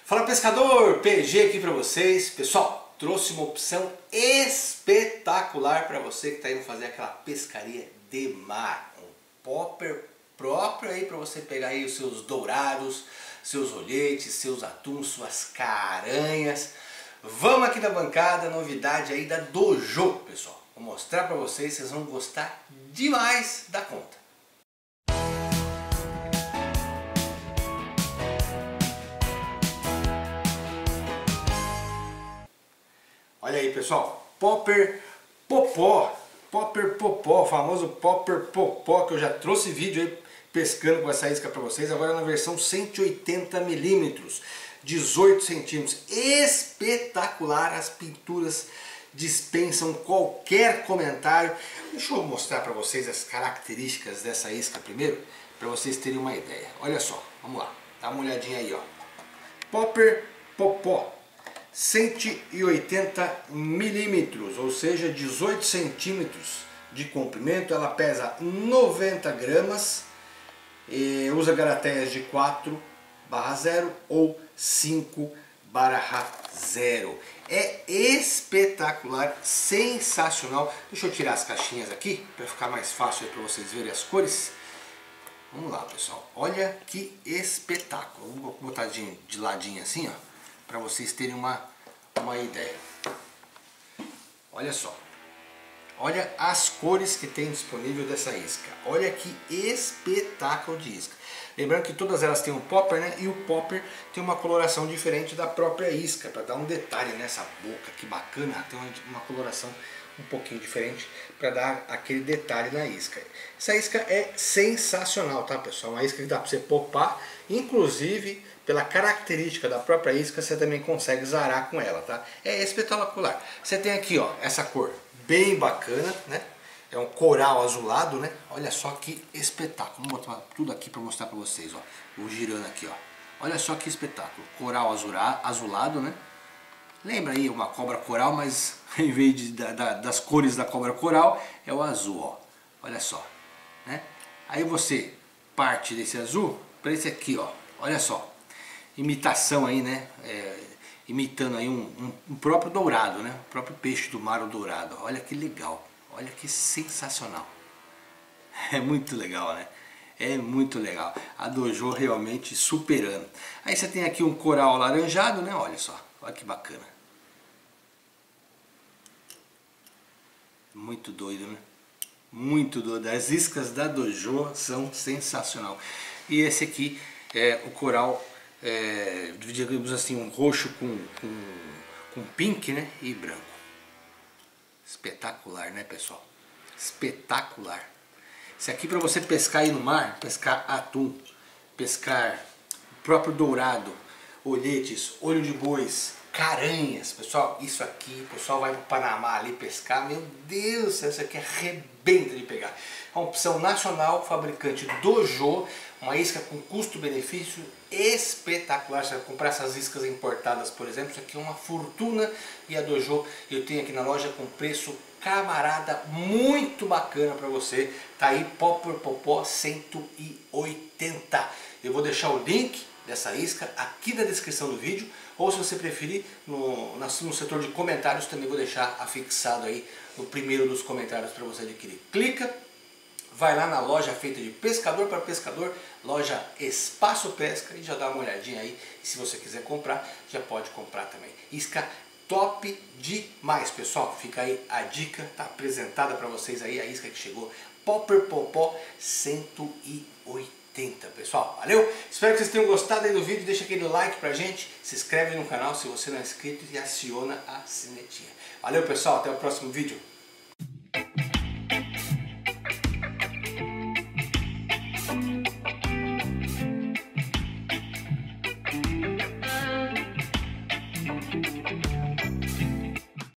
Fala pescador, PG aqui para vocês. Pessoal, trouxe uma opção espetacular para você que está indo fazer aquela pescaria de mar. Um popper próprio aí para você pegar aí os seus dourados, seus olhetes, seus atuns, suas caranhas. Vamos aqui na bancada, novidade aí da Dojo, pessoal. Vou mostrar para vocês, vocês vão gostar demais da conta. Olha aí, pessoal, Popper Popó, o famoso Popper Popó, que eu já trouxe vídeo aí pescando com essa isca para vocês, agora na versão 180 milímetros, 18 centímetros, espetacular, as pinturas dispensam qualquer comentário. Deixa eu mostrar para vocês as características dessa isca primeiro, para vocês terem uma ideia. Olha só, vamos lá, dá uma olhadinha aí, ó. Popper Popó, 180 milímetros, ou seja, 18 centímetros de comprimento. Ela pesa 90 gramas, usa garateias de 4/0 ou 5/0. É espetacular, sensacional. Deixa eu tirar as caixinhas aqui para ficar mais fácil para vocês verem as cores. Vamos lá, pessoal, olha que espetáculo. Vou botar de ladinho assim, ó, para vocês terem uma ideia. Olha só, olha as cores que tem disponível dessa isca. Olha que espetáculo de isca. Lembrando que todas elas têm um popper, né? E o popper tem uma coloração diferente da própria isca, para dar um detalhe nessa boca, que bacana, tem uma coloração um pouquinho diferente para dar aquele detalhe na isca. Essa isca é sensacional, tá, pessoal? Uma isca que dá para você popar, inclusive pela característica da própria isca você também consegue zarar com ela, tá? É espetacular. Você tem aqui, ó, essa cor bem bacana, né? É um coral azulado, né? Olha só que espetáculo. Vou botar tudo aqui para mostrar para vocês, ó. Vou girando aqui, ó. Olha só que espetáculo. Coral azulado, né? Lembra aí uma cobra coral, mas em vez das cores da cobra coral, é o azul, ó. Olha só, né? Aí você parte desse azul para esse aqui, ó. Olha só. Imitação aí, né? Imitando aí um próprio dourado, né? O próprio peixe do mar, o dourado. Olha que legal. Olha que sensacional. É muito legal, né? É muito legal. A Dojo realmente superando. Aí você tem aqui um coral alaranjado, né? Olha só. Olha que bacana. Muito doido, né? Muito doido. As iscas da Dojo são sensacional. E esse aqui é o coral, digamos assim, um roxo com pink, né? E branco. Espetacular, né, pessoal? Espetacular. Isso aqui para você pescar aí no mar, pescar atum, pescar o próprio dourado, olhetes, olho de bois, caranhas. Pessoal, isso aqui, o pessoal vai para o Panamá ali pescar, meu Deus do céu, isso aqui arrebenta de pegar. É uma opção nacional, fabricante Dojo, uma isca com custo-benefício espetacular. Você vai comprar essas iscas importadas, por exemplo, isso aqui é uma fortuna, e a Dojo eu tenho aqui na loja com preço camarada muito bacana para você. Tá aí, Popper Popó 180. Eu vou deixar o link dessa isca aqui na descrição do vídeo, ou se você preferir no setor de comentários também vou deixar afixado aí no primeiro dos comentários para você adquirir. Clica, vai lá na loja feita de pescador para pescador, loja Espaço Pesca, e já dá uma olhadinha aí. E se você quiser comprar, já pode comprar também. Isca top demais, pessoal. Fica aí a dica, tá apresentada para vocês aí a isca que chegou, Popper Popó 180, pessoal. Valeu? Espero que vocês tenham gostado aí do vídeo. Deixa aquele like pra gente, se inscreve no canal se você não é inscrito e aciona a sinetinha. Valeu, pessoal, até o próximo vídeo.